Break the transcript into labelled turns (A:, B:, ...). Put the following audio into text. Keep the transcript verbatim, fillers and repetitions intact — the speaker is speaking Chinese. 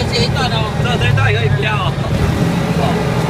A: 截一段哦。
B: 这这一段也可以飘哦。